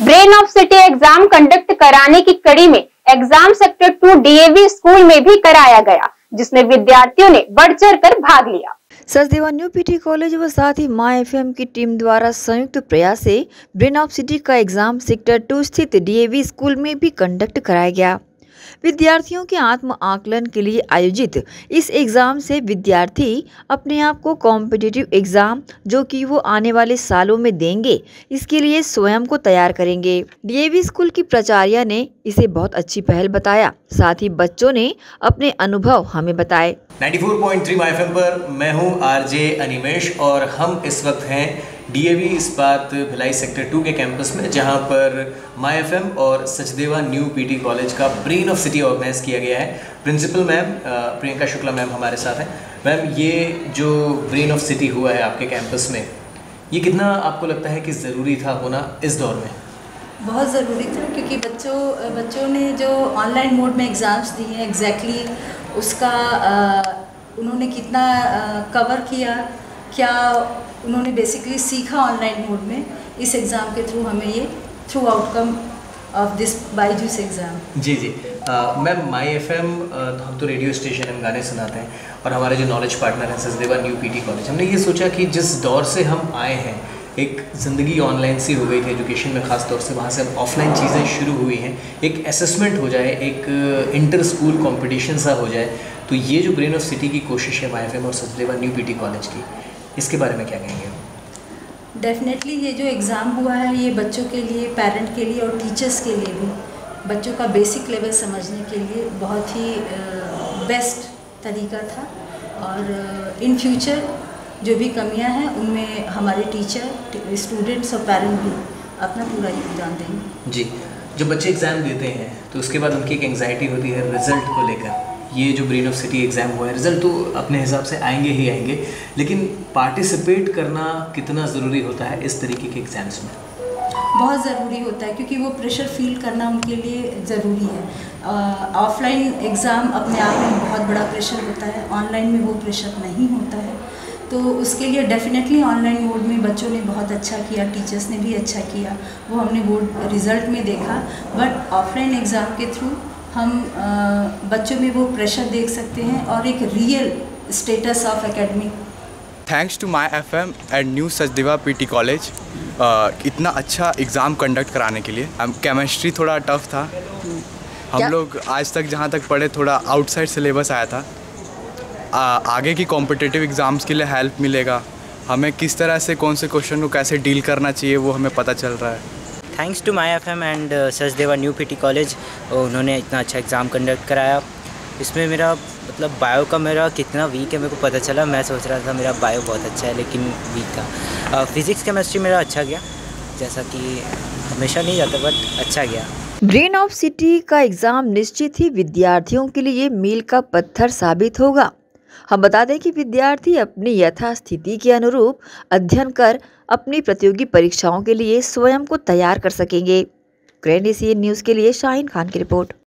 Brain of city exam conduct कराने की कड़ी में एग्जाम सेक्टर 2 डीएवी स्कूल में भी कराया गया, जिसमें विद्यार्थियों ने बढ़ चढ़कर भाग लिया। सचदेवा न्यू पीटी कॉलेज व साथ ही माय एफएम की टीम द्वारा संयुक्त प्रयास से ब्रेन ऑफ सिटी का एग्जाम सेक्टर 2 स्थित डीएवी स्कूल में भी कंडक्ट कराया गया। विद्यार्थियों के आत्म आकलन के लिए आयोजित इस एग्जाम से विद्यार्थी अपने आप को कॉम्पिटिटिव एग्जाम जो कि वो आने वाले सालों में देंगे, इसके लिए स्वयं को तैयार करेंगे। डीएवी स्कूल की प्राचार्य ने इसे बहुत अच्छी पहल बताया। साथ ही बच्चों ने अपने अनुभव हमें बताए। 94.3 माय एफएम पर मैं हूं आरजे अनिमेश और हम इस वक्त हैं डीएवी इस्पात भिलाई सेक्टर 2 के कैंपस में, जहां पर माय एफएम और सचदेवा न्यू पीटी कॉलेज का ब्रेन ऑफ सिटी ऑर्गेनाइज किया गया है। Principal ma'am Priyanka Shukla ma'am हमारे साथ हैं। मैम, ये जो ब्रेन ऑफ सिटी हुआ है आपके कैंपस में, ये कितना आपको लगता है कि ज़रूरी था होना इस दौर में? बहुत ज़रूरी था, क्योंकि बच्चों ने जो ऑनलाइन मोड में एग्ज़ाम्स दिए हैं, एग्जैक्टली उसका उन्होंने कितना कवर किया, क्या उन्होंने बेसिकली सीखा ऑनलाइन मोड में, इस एग्ज़ाम के थ्रू हमें ये through outcome of this Byju's exam. जी मैम, माय एफएम हम तो रेडियो स्टेशन हम गाने सुनाते हैं और हमारे जो नॉलेज पार्टनर हैं सचदेवा न्यू पीटी कॉलेज, हमने ये सोचा कि जिस दौर से हम आए हैं, एक ज़िंदगी ऑनलाइन सी हो गई थी एजुकेशन में, ख़ास तौर से वहाँ से अब ऑफलाइन चीज़ें शुरू हुई हैं, एक असेसमेंट हो जाए, एक इंटर स्कूल कंपटीशन सा हो जाए, तो ये जो ब्रेन ऑफ सिटी की कोशिश है माय एफएम और सचदेवा न्यू पीटी कॉलेज की, इसके बारे में क्या कहेंगे? डेफिनेटली ये जो एग्ज़ाम हुआ है, ये बच्चों के लिए, पेरेंट के लिए और टीचर्स के लिए भी बच्चों का बेसिक लेवल समझने के लिए बहुत ही बेस्ट तरीका था। और इन फ्यूचर जो भी कमियां हैं, उनमें हमारे टीचर, स्टूडेंट्स और पेरेंट भी अपना पूरा योगदान देंगे। जी, जब बच्चे एग्ज़ाम देते हैं तो उसके बाद उनकी एक एंग्जाइटी होती है रिज़ल्ट को लेकर। ये जो ब्रेन ऑफ सिटी एग्ज़ाम हुआ है, रिज़ल्ट तो अपने हिसाब से आएंगे ही आएंगे, लेकिन पार्टिसिपेट करना कितना ज़रूरी होता है इस तरीके के एग्ज़ाम्स में? बहुत ज़रूरी होता है, क्योंकि वो प्रेशर फील करना उनके लिए ज़रूरी है। ऑफलाइन एग्ज़ाम अपने आप में बहुत बड़ा प्रेशर होता है, ऑनलाइन में वो प्रेशर नहीं होता है। तो उसके लिए डेफिनेटली ऑनलाइन मोड में बच्चों ने बहुत अच्छा किया, टीचर्स ने भी अच्छा किया, वो हमने बोर्ड रिज़ल्ट में देखा। बट ऑफलाइन एग्ज़ाम के थ्रू हम बच्चों में वो प्रेशर देख सकते हैं और एक real status of academic. Thanks to my FM and new Sachdeva PT college इतना अच्छा एग्ज़ाम कंडक्ट कराने के लिए। केमिस्ट्री थोड़ा टफ था, हम लोग आज तक जहाँ तक पढ़े थोड़ा आउटसाइड सिलेबस आया था। आगे की कॉम्पिटिटिव एग्ज़ाम्स के लिए हेल्प मिलेगा, हमें किस तरह से कौन से क्वेश्चन को कैसे डील करना चाहिए वो हमें पता चल रहा है। Thanks to my FM and Sachdeva new PT college, उन्होंने इतना अच्छा एग्ज़ाम कंडक्ट कराया। इसमें मेरा मतलब बायो का मेरा कितना वीक है मेरे को पता चला। मैं सोच रहा था मेरा बायो बहुत अच्छा है, लेकिन वीक था। फिज़िक्स केमिस्ट्री मेरा अच्छा गया, जैसा कि हमेशा नहीं जाता, बट अच्छा गया। ब्रेन ऑफ सिटी का एग्जाम निश्चित ही विद्यार्थियों के लिए मील का पत्थर साबित होगा। हम बता दें कि विद्यार्थी अपनी यथास्थिति के अनुरूप अध्ययन कर अपनी प्रतियोगी परीक्षाओं के लिए स्वयं को तैयार कर सकेंगे। ग्रैंड एशियन न्यूज़ के लिए शाहीन खान की रिपोर्ट।